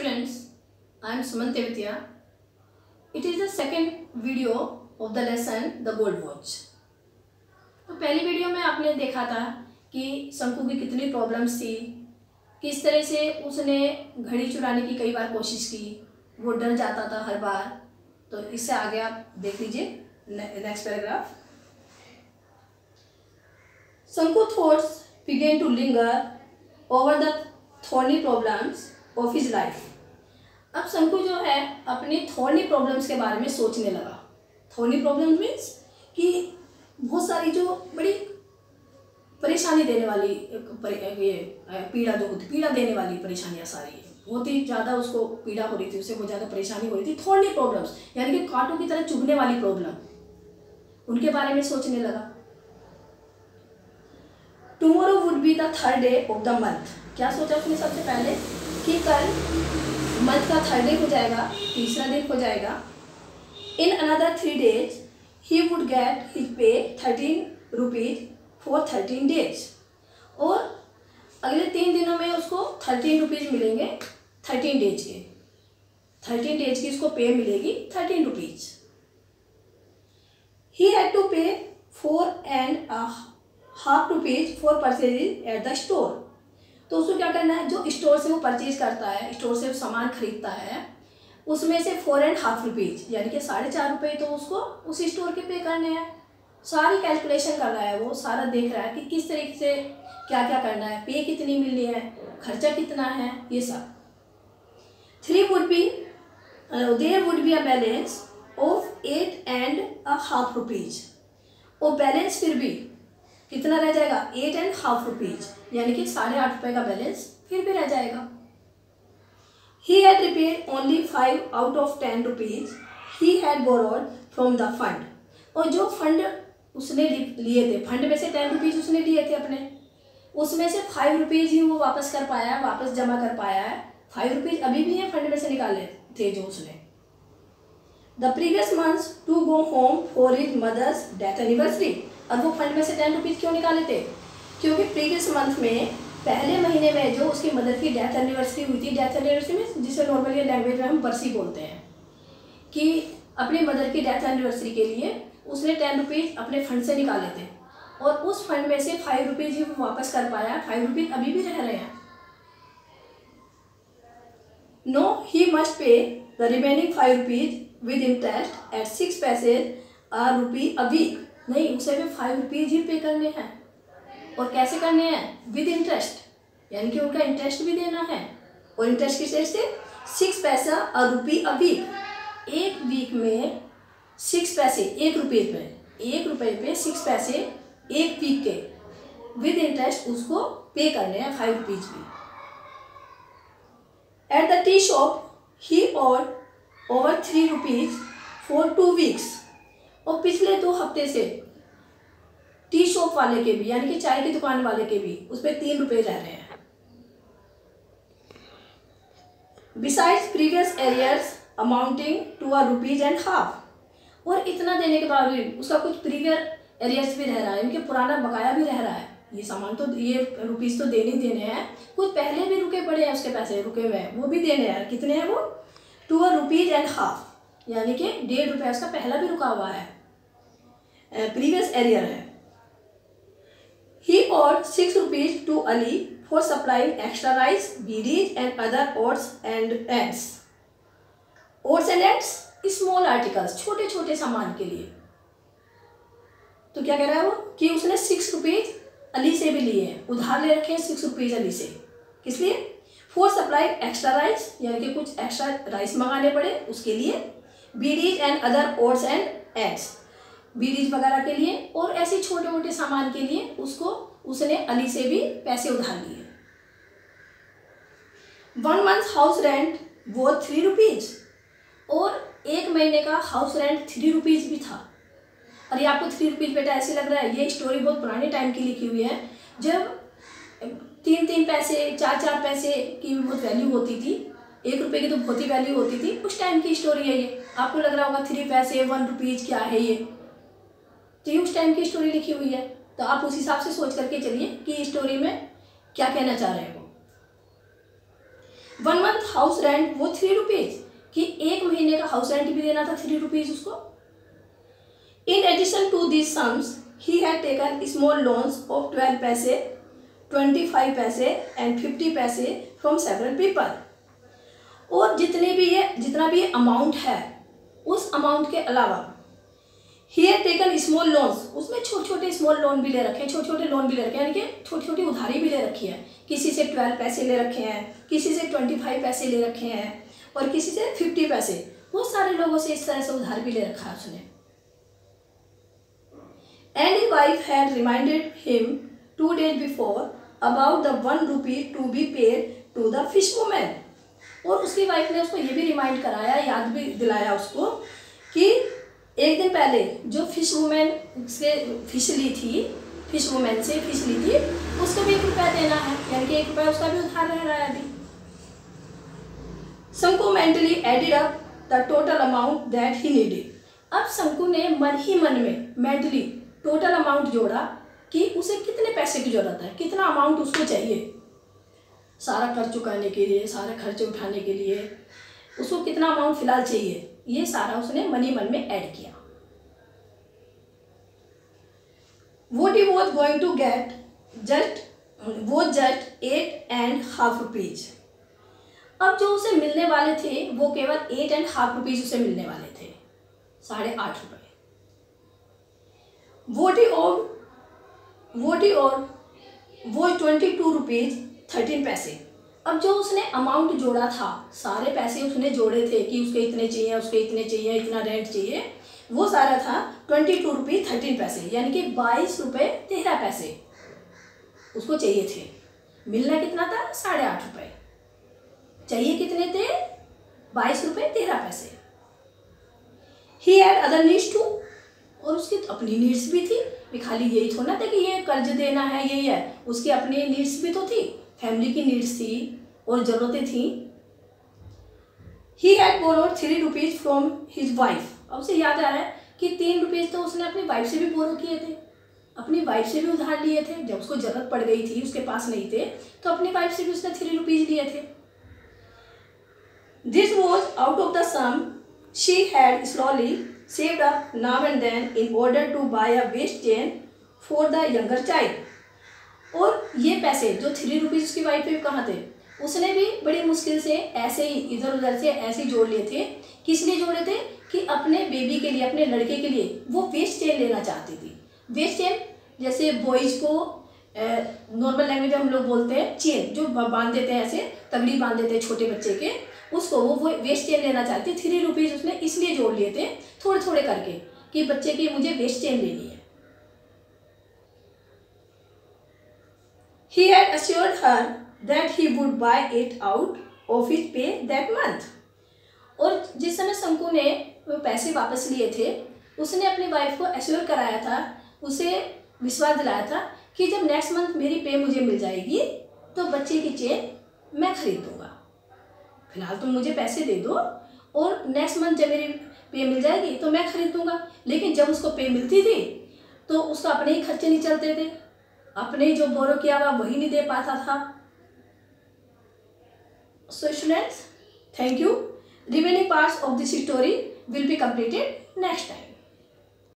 students, I am Suman Tevatia. It is the second video of the lesson The Gold Watch. तो पहली video में आपने देखा था कि शंकु की कितनी प्रॉब्लम्स थी, किस तरह से उसने घड़ी चुराने की कई बार कोशिश की, वो डर जाता था हर बार। तो इससे आगे आप देख लीजिए next paragraph. Shanku thoughts began to linger over the thorny problems of his life. अब शंकु जो है अपनी थॉर्नी प्रॉब्लम्स के बारे में सोचने लगा। थॉर्नी प्रॉब्लम्स मीन्स कि बहुत सारी जो बड़ी परेशानी देने वाली पीड़ा जो होती, पीड़ा देने वाली परेशानियाँ सारी बहुत ही ज़्यादा उसको पीड़ा हो रही थी, उससे बहुत ज़्यादा परेशानी हो रही थी। थॉर्नी प्रॉब्लम्स यानी कि कांटों की तरह चुभने वाली प्रॉब्लम, उनके बारे में सोचने लगा। Tomorrow would be the third day of the month. क्या सोचा उसने सबसे पहले कि कल मंथ का थर्ड डे हो जाएगा, तीसरा दिन हो जाएगा। In another 3 days he would get his pay 13 rupees for 13 days। और अगले 3 दिनों में उसको 13 रुपीज मिलेंगे 13 डेज के। 13 डेज की उसको पे मिलेगी 13 rupees. He had to pay 4.5 rupees for purchase at the store. तो उसको क्या करना है, जो स्टोर से वो परचेज करता है, स्टोर से सामान खरीदता है, उसमें से 4.5 रुपीज यानी कि 4.5 रुपये तो उसको उस स्टोर के पे करने हैं। सारी कैलकुलेशन कर रहा है वो, सारा देख रहा है कि किस तरीके से क्या क्या करना है, पे कितनी मिलनी है, खर्चा कितना है, ये सब। 3 would be there would be a balance of 8.5 rupees. और बैलेंस फिर भी कितना रह जाएगा, 8.5 रुपीज यानी कि 8.5 रुपये का बैलेंस फिर भी रह जाएगा। He had repaid only 5 out of 10 rupees he had borrowed from the fund. और जो फंड उसने लिए थे, फंड में से 10 रुपीज उसने लिए थे अपने, उसमें से 5 रुपीज ही वो वापस कर पाया है, वापस जमा कर पाया है। 5 रुपीज अभी भी है फंड में से निकाले थे जो उसने। The previous month to go home for his mother's death anniversary. और वो फंड में से 10 रुपीज क्यों निकाले थे, क्योंकि प्रीवियस मंथ में पहले महीने में जो उसकी मदर की डेथ एनिवर्सरी हुई थी, डेथ एनिवर्सरी में जिसे नॉर्मली लैंग्वेज में हम बरसी बोलते हैं, कि अपनी मदर की डेथ एनिवर्सरी के लिए उसने 10 रुपीज अपने फंड से निकाले थे। और उस फंड में से 5 रुपीज ही वो वापस कर पाया, 5 रुपीज अभी भी रह रहे हैं। Now he must pay the remaining 5 rupees with interest at 6 paise a rupee a week. नहीं, उसे भी 5 रुपीज ही पे करने हैं। और कैसे करने हैं, विद इंटरेस्ट यानी कि उनका इंटरेस्ट भी देना है। और इंटरेस्ट किस रेट से, 6 पैसा a rupee a वीक। एक वीक में 6 पैसे, 1 रुपये पे, 1 रुपये पे 6 पैसे एक वीक के विद इंटरेस्ट उसको पे करने हैं 5 रुपीज भी। At the tea shop he owed over 3 rupees for 2 weeks. और पिछले 2 हफ्ते से टी शॉप वाले के भी यानी कि चाय की दुकान वाले के भी उस पर 3 रुपये रह रहे हैं। Besides previous arrears amounting to a ₹1.5। और इतना देने के बावजूद उसका कुछ प्रीवियस एरियर्स भी रह रहा है, इनके पुराना बकाया भी रह रहा है। ये सामान तो, ये रुपीज़ तो देने ही देने हैं, कुछ पहले भी रुके पड़े हैं, उसके पैसे रुके हुए हैं, वो भी देने हैं। कितने हैं वो, टू a ₹1.5 यानी कि 1.5 रुपये उसका पहला भी रुका हुआ है, प्रीवियस एरियर है। He owed 6 rupees to Ali for supplying extra rice, beedis and other odds and ends. Odds and ends small articles, छोटे छोटे सामान के लिए। तो क्या कह रहा है वो कि उसने 6 रुपीज अली से भी लिए हैं, उधार ले रखे हैं 6 रुपीज अली से। किस लिए, फॉर सप्लाई एक्स्ट्रा राइस यानी कि कुछ एक्स्ट्रा राइस मंगाने पड़े उसके लिए, beedis and other odds and eggs beedis वगैरह के लिए, और ऐसे छोटे मोटे सामान के लिए उसने अली से भी पैसे उधार लिए। 1 month हाउस रेंट वो 3 रुपीज। और 1 महीने का हाउस रेंट 3 रुपीज भी था। और ये आपको 3 रुपीज बेटा ऐसे लग रहा है, ये स्टोरी बहुत पुराने टाइम की लिखी हुई है, जब 3 पैसे 4 पैसे की भी बहुत वैल्यू होती थी। 1 रुपये की तो बहुत ही वैल्यू होती थी, उस टाइम की स्टोरी है ये। आपको लग रहा होगा 3 पैसे 1 रुपीज क्या है ये, तो ये उस टाइम की स्टोरी लिखी हुई है। तो आप उस हिसाब से सोच करके चलिए कि स्टोरी में क्या कहना चाह रहे हैं वो। 1 मंथ हाउस रेंट वो 3 रुपीज़, कि 1 महीने का हाउस रेंट भी देना था 3 रुपीज़ उसको। In addition to these sums he had taken small loans of 12 paise, 25 पैसे एंड 50 पैसे फ्रॉम सेवरल पीपल। और जितना भी अमाउंट है, उस अमाउंट के अलावा he had taken small loans, उसमें छोटे छोटे स्मॉल लोन भी ले रखे हैं, छोटे छोटे लोन भी ले रखे हैं, यानी कि छोटी छोटी उधारी भी ले रखी है। किसी से 12 पैसे ले रखे हैं, किसी से 25 पैसे ले रखे हैं और किसी से 50 पैसे, बहुत सारे लोगों से इस तरह से उधार भी ले रखा है उसने। And his wife had reminded him 2 days before about the 1 rupee to be paid to the fish women. और उसकी वाइफ ने उसको ये भी रिमाइंड कराया, याद भी दिलाया उसको कि एक दिन पहले जो फिश वुमेन से फिश ली थी, फिश वुमेन से फिश ली थी, उसको भी 1 रुपया देना है, यानी कि 1 रुपया उसका भी उधार रह रहा है अभी। Shanku mentally added up the total amount that he needed. अब शंकु ने मन ही मन में मेंटली टोटल अमाउंट जोड़ा कि उसे कितने पैसे की जरूरत है, कितना अमाउंट उसको चाहिए सारा कर्ज चुकाने के लिए, सारे खर्चे उठाने के लिए, उसको कितना अमाउंट फिलहाल चाहिए, ये सारा उसने मन ही मन में ऐड किया। What he was going to get just 8.5 rupees। अब जो उसे मिलने वाले थे वो केवल 8.5 रुपीज उसे मिलने वाले थे, 8.5 रुपए। What he owed वो 22 रुपीज 13 पैसे। अब जो उसने अमाउंट जोड़ा था, सारे पैसे उसने जोड़े थे कि उसके इतने चाहिए, उसके इतने चाहिए, इतना रेंट चाहिए, वो सारा था 22 रुपीज 13 पैसे, यानी कि 22 रुपये 13 पैसे उसको चाहिए थे। मिलना कितना था? 8.5 रुपये। चाहिए कितने थे? 22 रुपये 13 पैसे। He had other needs too, और उसकी अपनी नीड्स भी थी, खाली यही थोड़ा ना था कि ये कर्ज देना है यही है, उसकी अपनी नीड्स भी तो थी, फैमिली की नीड्स थी और ज़रूरतें थी। He had borrowed 3 rupees from his wife. अब उसे याद आ रहा है कि 3 रुपीज़ तो उसने अपनी वाइफ से भी बोरो किए थे, अपनी वाइफ से भी उधार लिए थे। जब उसको ज़रूरत पड़ गई थी, उसके पास नहीं थे, तो अपनी वाइफ से भी उसने 3 रुपीज़ लिए थे। This was out of the sum she had slowly saved up now and then in order to buy a waist chain for the younger child। और ये पैसे जो 3 रुपीज़ उसकी वाइफ पे कहाँ थे, उसने भी बड़ी मुश्किल से ऐसे ही इधर उधर से ऐसे ही जोड़ लिए थे। किस लिए जोड़े थे? कि अपने बेबी के लिए, अपने लड़के के लिए वो वेस्ट चेन लेना चाहती थी। वेस्ट चेन जैसे बॉयज़ को नॉर्मल लैंग्वेज में हम लोग बोलते हैं चेन, जो बांध देते हैं, ऐसे तगड़ी बांध देते हैं छोटे बच्चे के, उसको वो वेस्ट चेन लेना चाहती। 3 रुपीज़ उसने इसलिए जोड़ लिए थे थोड़े थोड़े करके कि बच्चे की मुझे वेस्ट चेन लेनी है। He had assured her that he would buy it out of his pay that month। और जिस समय शंकु ने वो पैसे वापस लिए थे, उसने अपनी वाइफ को एश्योर कराया था, उसे विश्वास दिलाया था कि जब नेक्स्ट मंथ मेरी पे मुझे मिल जाएगी तो बच्चे की चेन मैं खरीद दूँगा। फिलहाल तुम मुझे पैसे दे दो और नेक्स्ट मंथ जब मेरी पे मिल जाएगी तो मैं खरीद दूँगा। लेकिन जब उसको पे मिलती थी तो उसका अपने ही खर्चे नहीं चलते थे, अपने जो बोरो किया हुआ वही नहीं दे पाता था। So students, thank you. Remaining parts of this story will be completed next time.